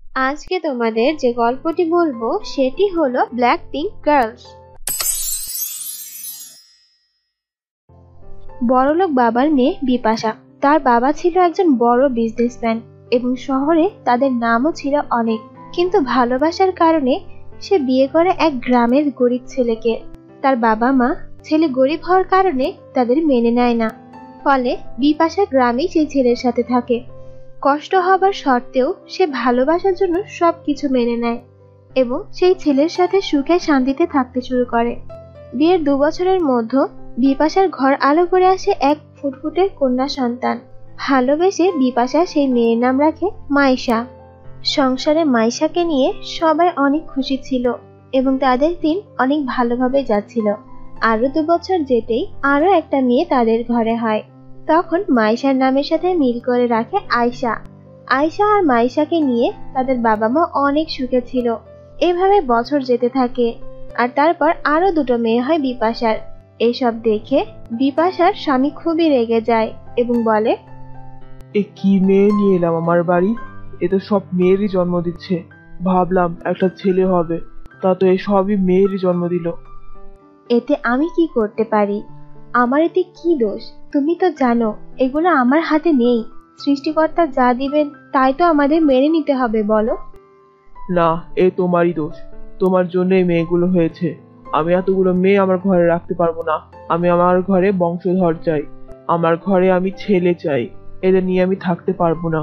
আজকে তোমাদের যে গল্পটি বলবো সেটি হলো ব্ল্যাক পিঙ্ক গার্লস। বড়লোক বাবার মেয়ে বিপাশা। তার বাবা ছিল একজন বড় বিজনেসম্যান এবং শহরে তাদের নামও ছিল অনেক। কিন্তু ভালোবাসার কারণে সে বিয়ে করে এক গ্রামের গরিব ছেলেকে। তার বাবা মা ছেলে গরিব হওয়ার কারণে তাদের মেনে নেয় না, ফলে বিপাশা গ্রামেই সেই ছেলের সাথে থাকে। কষ্ট হবার সত্ত্বেও সে ভালোবাসার জন্য সবকিছু মেনে নেয় এবং সেই ছেলের সাথে সুখে শান্তিতে থাকতে শুরু করে। বিয়ের 2 বছরের মধ্যে বিপাশার ঘর আলো করে আসে এক ফুটফুটে কন্যা সন্তান। ভালোবেসে বিপাশা সেই মেয়ের নাম রাখে মাইশা। সংসারে মাইশাকে নিয়ে সবাই অনেক খুশি ছিল এবং তাদের দিন অনেক ভালোভাবে যাচ্ছিল। আরো 2 বছর যেতেই আরো একটা মেয়ে তাদের ঘরে হয়। তখন মাইশার নামের সাথে মিল করে রাখে আয়শা। আয়শা আর মাইশাকে নিয়ে তাদের বাবা মা অনেক সুখে ছিল। এভাবে বছর যেতে থাকে আর তারপর আরো 2টো মেয়ে হয় বিপাশার। এসব দেখে বিপাশার স্বামী খুবই রেগে যায় এবং বলে, এ কি মেয়ে নিয়ে এলাম আমার বাড়ি? এ তো সব মেয়েরই জন্ম দিচ্ছে। ভাবলাম একটা ছেলে হবে, তা তো এ সবই মেয়েরই জন্ম দিল। এতে আমি কি করতে পারি? আমার এতে কি দোষ? তুমি তো জানো এগুলো আমার হাতে নেই। সৃষ্টিকর্তা যা দিবেন তাই তো আমাদের মেনে নিতে হবে, বলো। না, এ তোমারই দোষ। তোমার জন্য এই মেয়েগুলো হয়েছে। আমি এতগুলো মেয়ে আমার ঘরে রাখতে পারবো না। আমি আমার ঘরে বংশধর চাই। আমার ঘরে আমি ছেলে চাই। এদের নিয়ে আমি থাকতে পারবো না।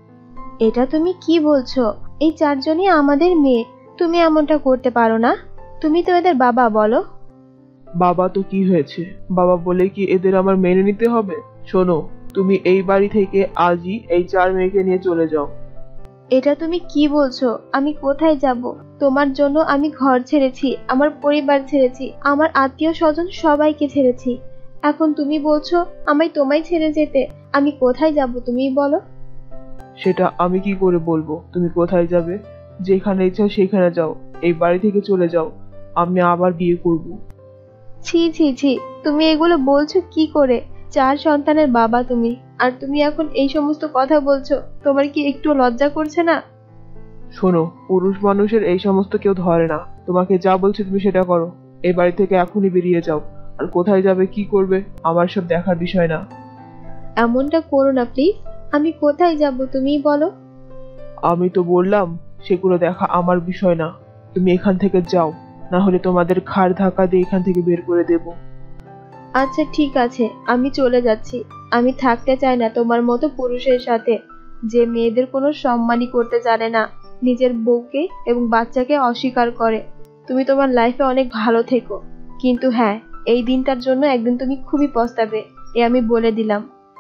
এটা তুমি কি বলছো? এই 4জনই আমাদের মেয়ে, তুমি এমনটা করতে পারো না। তুমি তো এদের বাবা, বলো। বাবা তো কি হয়েছে? বাবা বলে কি এদের আমার মেনে নিতে হবে? শোনো, তুমি এই বাড়ি থেকে আজই এই 4 মেয়েকে নিয়ে চলে যাও। এটা তুমি কি বলছো? আমি কোথায় যাব? তোমার জন্য আমি ঘর ছেড়েছি, আমার পরিবার ছেড়েছি, আমার আত্মীয় স্বজন সবাইকে ছেড়েছি। এখন তুমি বলছো আমায় তোমায় ছেড়ে যেতে? আমি কোথায় যাব তুমি বলো। সেটা আমি কি করে বলবো তুমি কোথায় যাবে? যেখানে ইচ্ছা সেখানে যাও। এই বাড়ি থেকে চলে যাও। আমি আবার বিয়ে করব। ছি ছি ছি, তুমি এগুলো বলছো কি করে? 4 সন্তানের বাবা তুমি, আর তুমি এখন এই সমস্ত কথা বলছো? তোমার কি একটু লজ্জা করছে না? শোনো, পুরুষ মানুষের এই সমস্ত কেউ ধরে না। তোমাকে যা বলছি তুমি সেটা করো। এই বাড়ি থেকে এখনই বেরিয়ে যাও। আর কোথায় যাবে কি করবে আমার সব দেখার বিষয় না। এমনটা করো না প্লিজ। আমি কোথায় যাব তুমিই বলো। আমি তো বললাম সেগুলো দেখা আমার বিষয় না। তুমি এখান থেকে যাও, না হলে তোমাদের ঘাড় ধাক্কা দিয়ে এখান থেকে বের করে দেব। আচ্ছা ঠিক আছে, আমি চলে যাচ্ছি। আমি থাকতে চাই না তোমার মতো পুরুষের সাথে, যে মেয়েদের কোনো সম্মানই করতে জানে না, নিজের বউকে এবং বাচ্চাকে অস্বীকার করে। তুমি তোমার লাইফে অনেক ভালো থেকো, কিন্তু হ্যাঁ, এই দিনটার জন্য একদিন তুমি খুবই পস্তাবে, এ আমি বলে দিলাম।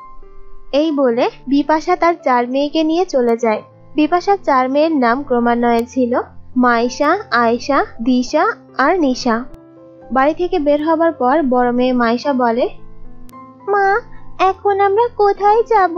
এই বলে বিপাশা তার 4 মেয়েকে নিয়ে চলে যায়। বিপাশার 4 মেয়ের নাম ক্রমান্বয়ে ছিল মাইশা, আয়েশা, দিশা আর নিশা। বাড়ি থেকে বের হবার পর বড় মেয়ে মাইশা বলে, মা, এখন আমরা কোথায় যাব?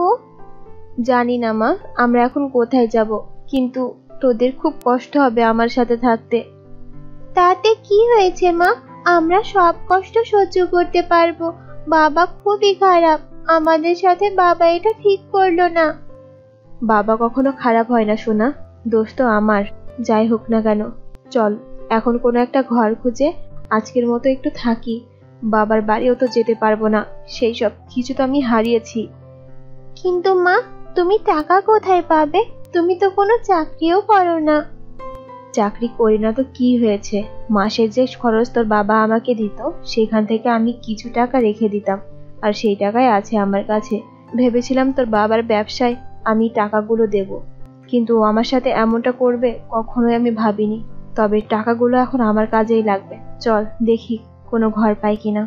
জানি না মা, আমরা এখন কোথায় যাব, কিন্তু তোদের খুব কষ্ট হবে আমার সাথে থাকতে। তাতে কি হয়েছে মা? আমরা সব কষ্ট সহ্য করতে পারবো। বাবা খুবই খারাপ, আমাদের সাথে বাবা এটা ঠিক করলো না। বাবা কখনো খারাপ হয় না সোনা, দোষ তো আমার। যাই হোক না কেন, চল এখন কোনো একটা ঘর খুঁজে আজকের মতো একটু থাকি। বাবার বাড়িও তো যেতে পারবো না, সেই সব কিছু তো আমি হারিয়েছি। কিন্তু মা, তুমি টাকা কোথায় পাবে? তুমি তো কোনো চাকরিও করো না। চাকরি করি না তো কি হয়েছে? মাসের যে খরচ তোর বাবা আমাকে দিত, সেখান থেকে আমি কিছু টাকা রেখে দিতাম, আর সেই টাকাই আছে আমার কাছে। ভেবেছিলাম তোর বাবার ব্যবসায় আমি টাকাগুলো দেব, কিন্তু ও আমার সাথে এমনটা করবে কখনোই আমি ভাবিনি। তবে টাকাগুলো এখন আমার কাজেই লাগবে। চল দেখি কোনো ঘর পাই কিনা।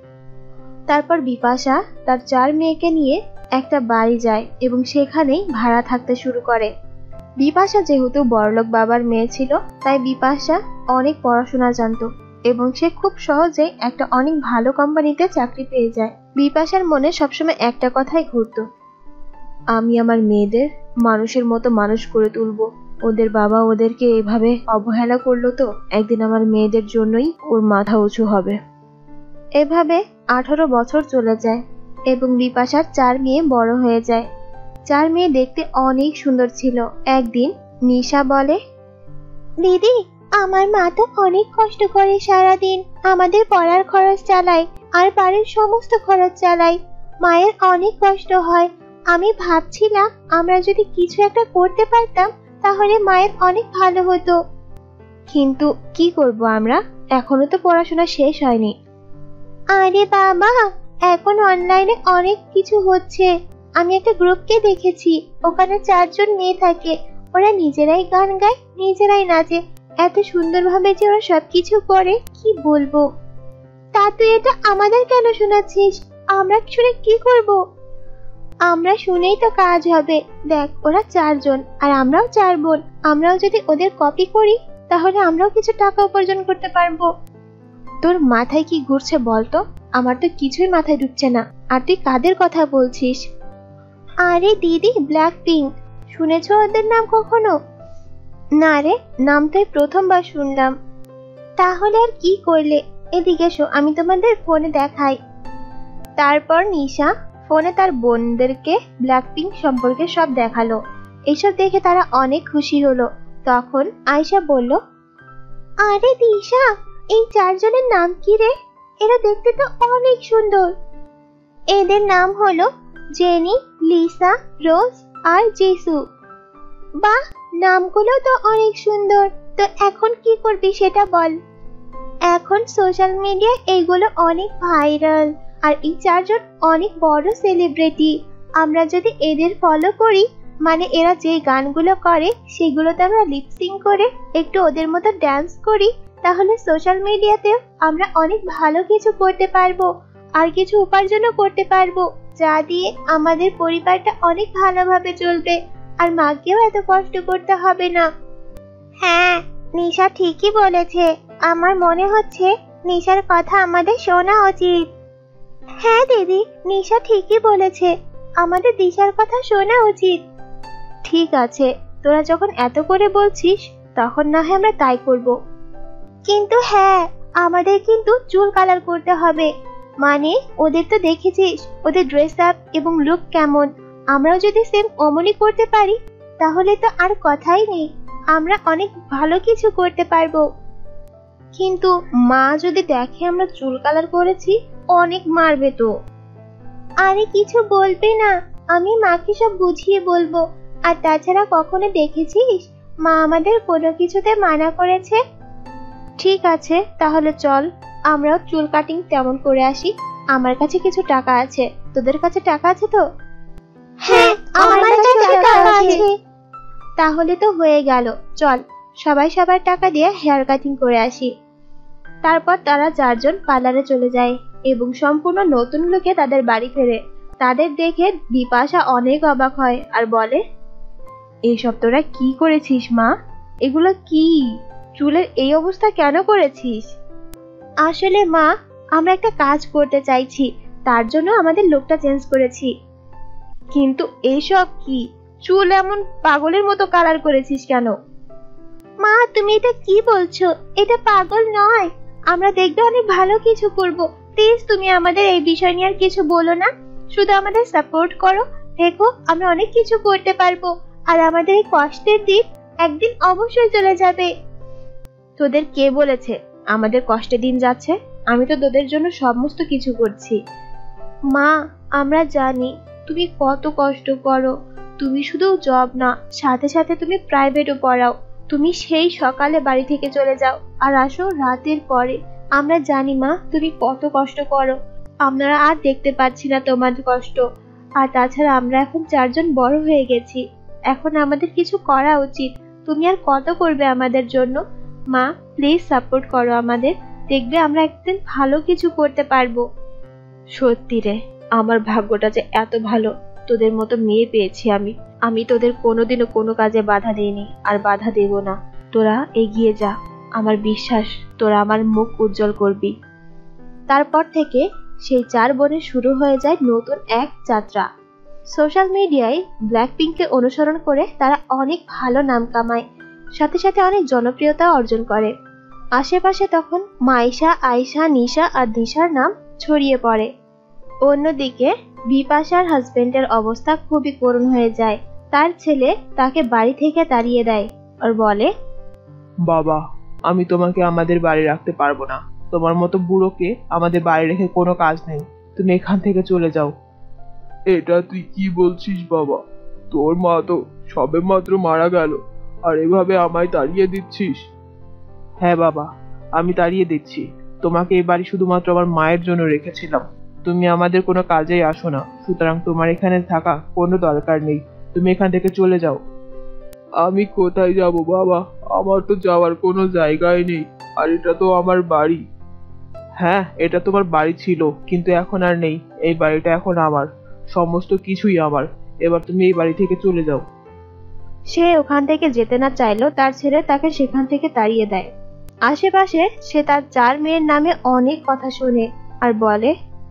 তারপর বিপাশা তার 4 মেয়েকে নিয়ে একটা বাড়ি যায় এবং সেখানেই ভাড়া থাকতে শুরু করে। বিপাশা যেহেতু বড়লোক বাবার মেয়ে ছিল, তাই বিপাশা অনেক পড়াশোনা জানতো এবং সে খুব সহজেই একটা অনেক ভালো কোম্পানিতে চাকরি পেয়ে যায়। বিপাশার মনে সবসময় একটা কথাই ঘুরতো, আমি আমার মেয়েদের মানুষের মতো মানুষ করে তুলবো। ওদের বাবা ওদেরকে এভাবে অবহেলা করলো, তো একদিন আমার মেয়েদের জন্যই ওর মাথা উঁচু হবে। এভাবে 18 বছর চলে যায় এবং বিপাশার 4 মেয়ে বড় হয়ে যায়। 4 মেয়ে দেখতে অনেক সুন্দর ছিল। একদিন নিশা বলে, দিদি, আমার মা তো অনেক কষ্ট করে সারাদিন আমাদের পড়ার খরচ চালায় আর বাড়ির সমস্ত খরচ চালায়। মায়ের অনেক কষ্ট হয়। আমি ভাবছিলাম আমরা যদি কিছু একটা করতে পারতাম তাহলে মায়ের অনেক ভালো হতো। কিন্তু কি করব আমরা, এখনো তো পড়াশোনা শেষ হয়নি। আরে বাবা, এখন অনলাইনে অনেক কিছু হচ্ছে। আমি একটা গ্রুপকে দেখেছি, ওখানে 4 জন মেয়ে থাকে। ওরা নিজেরাই গান গায়, নিজেরাই নাচে। এত সুন্দরভাবে যে ওরা সবকিছু করে, কি বলবো। তা তুই এটা আমাদের কেন শোনাচ্ছিস? আমরা শুনে কি করব? আমরা শুনেই তো কাজ হবে। দেখ, ওরা 4 জন আর আমরাও 4 বোন। আমরাও যদি ওদের কপি করি তাহলে আমরাও কিছু টাকা উপার্জন করতে পারবো। তোর মাথায় কি ঘুরছে বলতো? আমার তো কিছুই মাথায় ঢুকছে না। আর তুই কাদের কথা বলছিস? আরে দিদি, ব্ল্যাক পিঙ্ক। শুনেছো ওদের নাম কখনো? না রে, নামটাই প্রথমবার শুনলাম। তাহলে আর কি করলে? এদিকে এসো, আমি তোমাদের ফোনে দেখাই। তারপর নিশা ফোনে তার বোনদেরকে ব্ল্যাক পিঙ্ক সম্পর্কে সব দেখালো। এসব দেখে তারা অনেক খুশি হলো। তখন আয়শা বলল, আরে দিশা, এই 4 জনের নাম কি রে? এরা দেখতে তো অনেক সুন্দর। এদের নাম হলো জেনি, লিসা, রোজ আর জেসু। বাহ, নামগুলো তো অনেক সুন্দর। তো এখন কি করবি সেটা বল। এখন সোশ্যাল মিডিয়ায় এইগুলো অনেক ভাইরাল, আর এই 4 জন অনেক বড় সেলিব্রিটি। আমরা যদি এদের ফলো করি, মানে এরা যে গানগুলো করে সেগুলোতে আমরা লিপসিং করে একটু ওদের মতো ডান্স করি, তাহলে সোশ্যাল মিডিয়াতেও আমরা অনেক ভালো কিছু করতে পারবো আর কিছু উপার্জনও করতে পারবো, যা দিয়ে আমাদের পরিবারটা অনেক ভালোভাবে চলবে আর মাকেও এত কষ্ট করতে হবে না। হ্যাঁ, নিশা ঠিকই বলেছে। আমার মনে হচ্ছে নিশার কথা আমাদের শোনা উচিত। হ্যাঁ দিদি, নিশা ঠিকই বলেছে। আমাদের দিশার কথা শোনা উচিত। ঠিক আছে, তোরা যখন এত করে বলছিস তখন না হয় আমরা তাই করব। কিন্তু হ্যাঁ, আমাদের কিন্তু চুল কালার করতে হবে। মানে ওদের তো দেখেছিস ওদের ড্রেস আপ এবং লুক কেমন। আমরাও যদি সেম অমনি করতে পারি তাহলে তো আর কথাই নেই। আমরা অনেক ভালো কিছু করতে পারবো। কিন্তু মা যদি দেখে আমরা চুল কালার করেছি, অনেক মারবে তো। আরে কিছু বলবে না, আমি মাকে সব বুঝিয়ে বলবো। আর তাছাড়া কখনো দেখেছিস মা আমাদের কোনো কিছুতে মানা করেছে? ঠিক আছে, তাহলে চল আমরাও চুল কাটিং তেমন করে আসি। আমার কাছে কিছু টাকা আছে, তোদের কাছে টাকা আছে তো? হ্যাঁ, আমার কাছে টাকা আছে। তাহলে তো হয়ে গেল। চল সবাই সবার টাকা দিয়ে হেয়ার কাটিং করে আসি। তারপর তারা 4 জন পার্লারে চলে যায় এবং সম্পূর্ণ নতুন লুকে তাদের বাড়ি ফেরে। তাদের দেখে বিপাশা অনেক অবাক হয় আর বলে, এইসব তোরা কি করেছিস মা? এগুলো কি? চুলের এই অবস্থা কেন করেছিস? আসলে মা, আমরা একটা কাজ করতে চাইছি, তার জন্য আমাদের লুকটা চেঞ্জ করেছি। কিন্তু এইসব কি? চুল এমন পাগলের মতো কালার করেছিস কেন? মা, তুমি এটা কি বলছো? এটা পাগল নয়। আমরা দেখবে অনেক ভালো কিছু করব। প্লিজ তুমি আমাদের এই বিষয় নিয়ে আর কিছু বলো না, শুধু আমাদের সাপোর্ট করো। দেখো আমরা অনেক কিছু করতে পারবো আর আমাদের এই কষ্টের দিন একদিন অবশ্যই চলে যাবে। তোদের কে বলেছে আমাদের কষ্টের দিন যাচ্ছে? আমি তো তোদের জন্য সমস্ত কিছু করছি। মা, আমরা জানি তুমি কত কষ্ট করো। তুমি শুধু জব না, সাথে সাথে তুমি প্রাইভেটও পড়াও। তুমি সেই সকালে বাড়ি থেকে চলে যাও আর আসো রাতের পরে। আমরা জানি মা, তুমি কত কষ্ট করো। আমরা আর দেখতে পাচ্ছি না তোমার কষ্ট। আর তাছাড়া আমরা এখন 4 জন বড় হয়ে গেছি, এখন আমাদের কিছু করা উচিত। তুমি আর কত করবে আমাদের জন্য? মা, প্লিজ সাপোর্ট করো আমাদের, দেখবে আমরা একদিন ভালো কিছু করতে পারবো। সত্যি রে, আমার ভাগ্যটা যে এত ভালো, তোদের মতো মেয়ে পেয়েছি আমি। আমি তোদের কোনোদিনও কোনো কাজে বাধা দিইনি আর বাধা দেব না। তোরা এগিয়ে যা, আমার বিশ্বাস তোরা আমার মুখ উজ্জ্বল করবি। তারপর থেকে সেই 4 বোনের শুরু হয়ে যায় নতুন এক যাত্রা। সোশ্যাল মিডিয়ায় ব্ল্যাক পিঙ্ককে অনুসরণ করে তারা অনেক ভালো নাম কামায়, সাথে সাথে অনেক জনপ্রিয়তা অর্জন করে। আশেপাশে তখন মাইশা, আয়শা, নিশা আর দিশার নাম ছড়িয়ে পড়ে। অন্যদিকে বিপাশার হাজবেন্ডের অবস্থা খুবই করুণ হয়ে যায়। তার ছেলে তাকে বাড়ি থেকে তাড়িয়ে দেয় আর বলে, বাবা, আমি তোমাকে আমাদের বাড়ি রাখতে পারবো না। তোমার মতো বুড়োকে আমাদের বাড়ি রেখে কোনো কাজ নেই। তুমি এখান থেকে চলে যাও। এটা তুই কি বলছিস বাবা? তোর মা তো সবে মাত্র মারা গেল, আর এভাবে আমায় তাড়িয়ে দিচ্ছিস? হ্যাঁ বাবা, আমি তাড়িয়ে দিচ্ছি। তোমাকে এই বাড়ি শুধুমাত্র আমার মায়ের জন্য রেখেছিলাম। তুমি আমাদের কোনো কাজেই আসো না, সুতরাং তোমার এখানে থাকা কোনো দরকার নেই। তুমি এখান থেকে চলে যাও। আমি কোথায় যাব বাবা? আমার তো যাওয়ার কোনো জায়গাই নেই, আর এটা তো আমার বাড়ি। হ্যাঁ, এটা তোমার বাড়ি ছিল, কিন্তু এখন আর নেই। এই বাড়িটা এখন আমার, সমস্ত কিছুই আমার। এবার তুমি এই বাড়ি থেকে চলে যাও। সে ওখান থেকে যেতে না চাইলেও তার ছেলে তাকে সেখান থেকে তাড়িয়ে দেয়। আশেপাশে সে তার 4 মেয়ের নামে অনেক কথা শোনে আর বলে,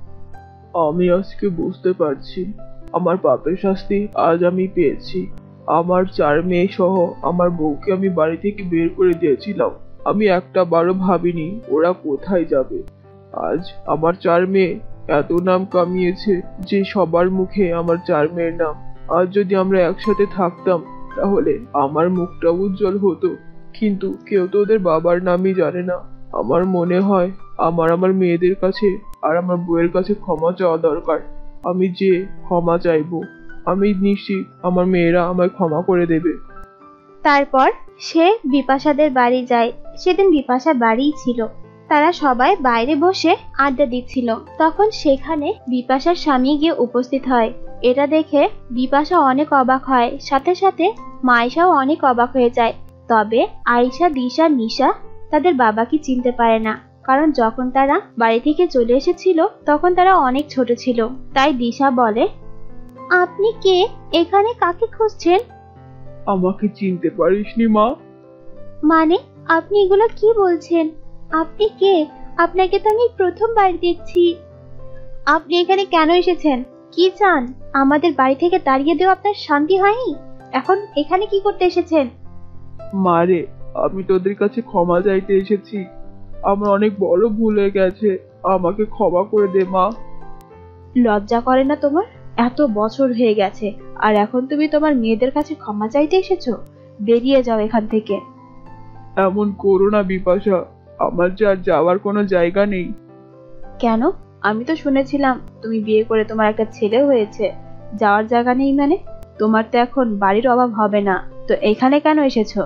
আমি আজকে বুঝতে পারছি আমার পাপের শাস্তি আজ আমি পেয়েছি। আমার 4 মেয়ে সহ আমার বউকে আমি বাড়ি থেকে বের করে দিয়েছিলাম। আমি একটা বারও ভাবিনি ওরা কোথায় যাবে। আজ আমার 4 মেয়ে এত নাম কামিয়েছে যে সবার মুখে আমার 4 মেয়ের নাম। আজ যদি আমরা একসাথে থাকতাম তাহলে আমার মুখটা উজ্জ্বল হতো, কিন্তু কেউ তো ওদের বাবার নামই জানে না। আমার মনে হয় আমার মেয়েদের কাছে আর আমার বউয়ের কাছে ক্ষমা চাওয়া দরকার। আমি যে ক্ষমা চাইবো, আমি নিশ্চিত আমার মেয়েরা আমায় ক্ষমা করে দেবে। তারপর সে বিপাশাদের বাড়ি যায়। সেদিন বিপাশা বাড়িই ছিল। তারা সবাই বাইরে বসে আড্ডা দিচ্ছিল। তখন সেখানে বিপাশার স্বামী গিয়ে উপস্থিত হয়। এটা দেখে বিপাশা অনেক অবাক হয়, সাথে সাথে মাইশাও অনেক অবাক হয়ে যায়। তবে আয়েশা, দিশা, নিশা তাদের বাবাকে চিনতে পারে না, কারণ যখন তারা বাড়ি থেকে চলে এসেছিল তখন তারা অনেক ছোট ছিল। তাই দিশা বলে, আপনি কে? এখানে কাকে খুঁজছেন? আমাকে চিনতে পারিসনি মা? মানে আপনি এগুলো কি বলছেন? আপনি কে? আপনাকে তো আমি প্রথমবার দেখছি। আপনি এখানে কেন এসেছেন? কি চান? আমাদের বাড়ি থেকে তাড়িয়ে দেওয়া আপনার শান্তি হয়নি? এখন এখানে কি করতে এসেছেন? মারে, আমি তোদের কাছে ক্ষমা চাইতে এসেছি। আমার অনেক বড় ভুল হয়ে গেছে, আমাকে ক্ষমা করে দে মা। লজ্জা করে না তোমার? এত বছর হয়ে গেছে আর এখন তুমি তোমার মেয়েদের কাছে ক্ষমা চাইতে এসেছো? বেরিয়ে যাও এখান থেকে। এমন করো না বিপাশা, আমার যে আর যাওয়ার কোনো জায়গা নেই। কেন? আমি তো শুনেছিলাম তুমি বিয়ে করে তোমার একটা ছেলে হয়েছে। যাওয়ার জায়গা নেই মানে? তোমার তো এখন বাড়ির অভাব হবে না, তো এখানে কেন এসেছো?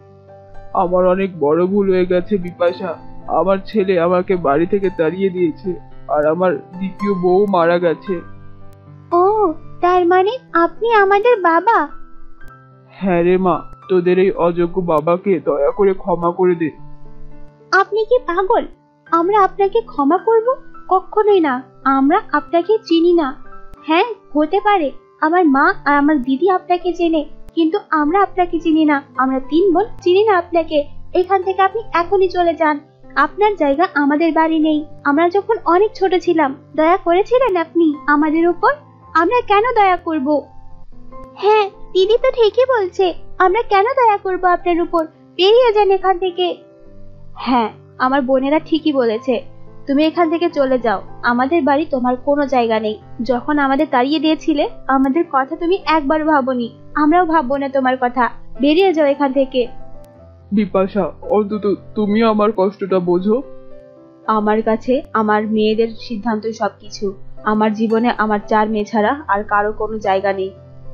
আমার অনেক বড় ভুল হয়ে গেছে বিপাশা। আমার ছেলে আমাকে বাড়ি থেকে তাড়িয়ে দিয়েছে, আর আমার দ্বিতীয় বউ মারা গেছে। ও, তার মানে আপনি আমাদের বাবা? হ্যাঁ রে মা, তোদের এই অযোগ্য বাবাকে দয়া করে ক্ষমা করে দে। আপনি কি পাগল? আমরা আপনাকে ক্ষমা করব? কখনোই না। আমরা আপনাকে চিনি না। হ্যাঁ, হতে পারে আমার মা আর আমার দিদি আপনাকে চেনে, কিন্তু আমরা আপনাকে চিনি না। আমরা 3 বোন চিনি না আপনাকে। এখান থেকে আপনি এখনই চলে যান। আপনার জায়গা আমাদের বাড়ি নেই। আমরা যখন অনেক ছোট ছিলাম দয়া করেছিলেন আপনি আমাদের উপর। আমরা কেন দয়া করব? হ্যাঁ, দিদি তো ঠিকই বলছে। আমরা কেন দয়া করব আপনার উপর? বেরিয়ে যান এখান থেকে। হ্যাঁ, আমার বোনেরা ঠিকই বলেছে। তুমি এখান থেকে চলে যাও। আমাদের বাড়ি তোমার কোনো জায়গা নেই। যখন আমাদের তাড়িয়ে দিয়েছিলে আমাদের কথা তুমি একবারও ভাবোনি। আমরাও ভাববো না তোমার কথা। বেরিয়ে যাও এখান থেকে। বিপাশা, অন্তত তুমি আমার কষ্টটা বোঝো। আমার কাছে আমার মেয়েদের সিদ্ধান্তই সবকিছু। আমার জীবনে আমার 4 মেয়ে ছাড়া আর কারো কোনো জায়গা নেই।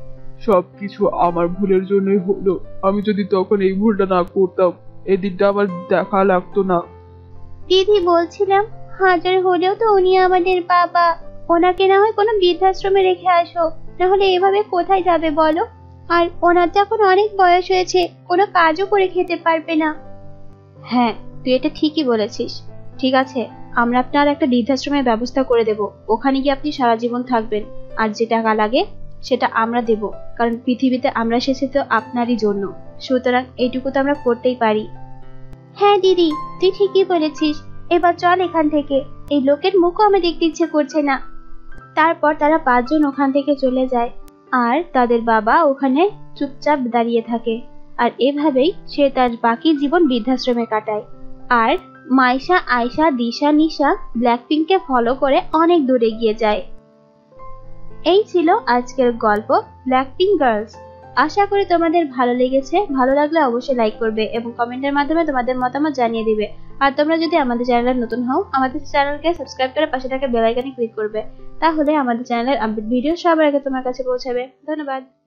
সবকিছু আমার ভুলের জন্যই হলো। আমি যদি তখন এই ভুলটা না করতাম, এই দিনটা আমার দেখা লাগতো না। দিদি, বলছিলাম হাজার হলেও তো উনি আমাদের বাবা। ওনাকে না হয় কোনো বৃদ্ধাশ্রমে রেখে আসো, না হলে এভাবে কোথায় যাবে বলো? আর ওনার তো এখন অনেক বয়স হয়েছে, কোনো কাজও করে খেতে পারবে না। হ্যাঁ, তুই এটা ঠিকই বলেছিস। ঠিক আছে, আমরা আপনার একটা বৃদ্ধাশ্রমের ব্যবস্থা করে দেব। ওখানে গিয়ে আপনি সারা জীবন থাকবেন। আর যে টাকা লাগে সেটা আমরা দেব, কারণ পৃথিবীতে আমরা এসেছি তো আপনারই জন্য। সুতরাং এইটুকু তো আমরা করতেই পারি। হ্যাঁ দিদি, তুই ঠিকই বলেছিস। এবার চল এখান থেকে। এই লোকের মুখও আমি দেখতে ইচ্ছে করছে না। তারপর তারা 5 জন ওখান থেকে চলে যায়, আর তাদের বাবা ওখানে চুপচাপ দাঁড়িয়ে থাকে। আর এভাবেই সে তার বাকি জীবন বৃদ্ধাশ্রমে কাটায়। আর মাইশা, আয়শা, দিশা, নিশা ব্ল্যাকপিঙ্ককে ফলো করে অনেক দূরে গিয়ে যায়। এই ছিল আজকের গল্প ব্ল্যাকপিঙ্ক গার্লস। আশা করি তোমাদের ভালো লেগেছে। ভালো লাগলে অবশ্যই লাইক করবে এবং কমেন্টের মাধ্যমে তোমাদের মতামত জানিয়ে দিবে। আর তোমরা যদি আমাদের চ্যানেলে নতুন হও, আমাদের চ্যানেলকে সাবস্ক্রাইব করে পাশে থাকা বেল আইকনে ক্লিক করবে। তাহলে আমাদের চ্যানেলের আপডেট ভিডিও সবার আগে তোমার কাছে পৌঁছাবে। ধন্যবাদ।